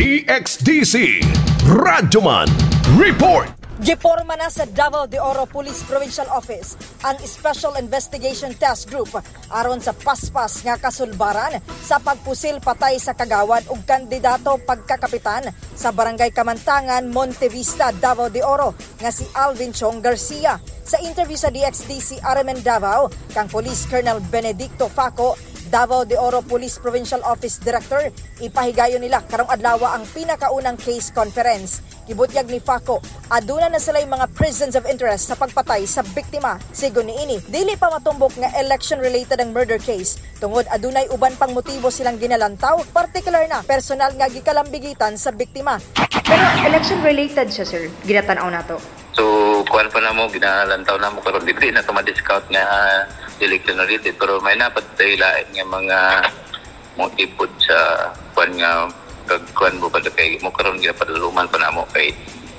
DXDC Radyoman Report. Giporma na sa Davao de Oro Police Provincial Office ang Special Investigation Task Group aron sa paspas nga kasulbaran sa pagpusil patay sa kagawad ug kandidato pagkakapitan sa Barangay Kamantangan, Montevista, Davao de Oro nga si Alvin Chong Garcia. Sa interview sa DXDC RMN Davao, kang Police Colonel Benedicto Faco, Davao de Oro Police Provincial Office Director, ipahigayon nila karong adlaw ang pinakaunang case conference. Gibutyag ni Faco, aduna na sila mga persons of interest sa pagpatay sa biktima. Sigon niini, dili pa matumbok nga election-related ang murder case. Tungod adunay uban pang motibo silang ginalantaw, partikular na personal nga gikalambigitan sa biktima. Pero election-related siya, sir. Ginatanaw na to. So, kuwan pa na mo, ginalantaw na mo karon di na ito ma-discount nga election related, pero may napat tayo lain nga mga motivod sa kuwan nga kagkuhan mo pa kay mo karon ginapaduluman pa na mo kay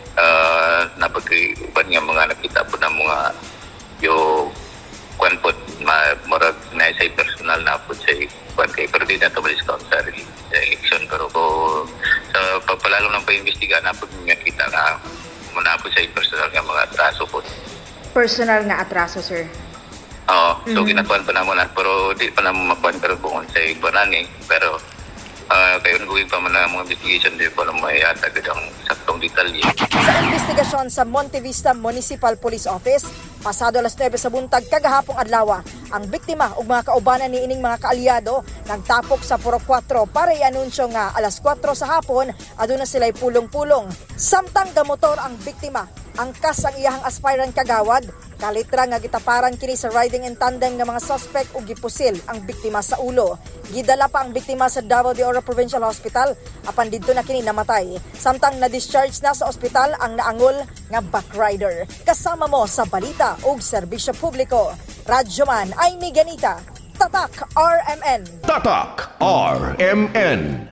napag-uban nga mga nakita po na mga yung kuwan po murag na sa personal na po sa kuwan kay pero di na ito ma-discount sa election, pero po sa pagpalalo ng pa-investiga na po nga kita na muna po sa personal nga mga atraso po. Personal nga atraso, sir? Oo, so ginakuan pa naman na, pero di pa naman makuan pero kung sa ibanan pero kayo nagawin pa man ang mga investigation di pa naman mayatag ang saktong detalye. Sa investigasyon sa Montevista Municipal Police Office, pasado alas 9 sa buntag kagahapong adlaw, ang biktima ug mga kaubanan ni ining mga kaalyado nagtapok sa Puro 4 para i-anunsyo nga alas 4 sa hapon aduna sila'y pulong-pulong. Samtang gamotor ang biktima, angkas ang iyahang aspirant kagawad, kalitra nga gitaparan kini sa riding in tandem nga mga suspect ug gipusil ang biktima sa ulo. Gidala pa ang biktima sa Davao de Oro Provincial Hospital apan didto na kini namatay. Samtang na-discharge na sa ospital ang naangol nga backrider. Kasama mo sa balita ug serbisyo publiko. Radyoman ay Miganita, Tatak RMN. Tatak RMN.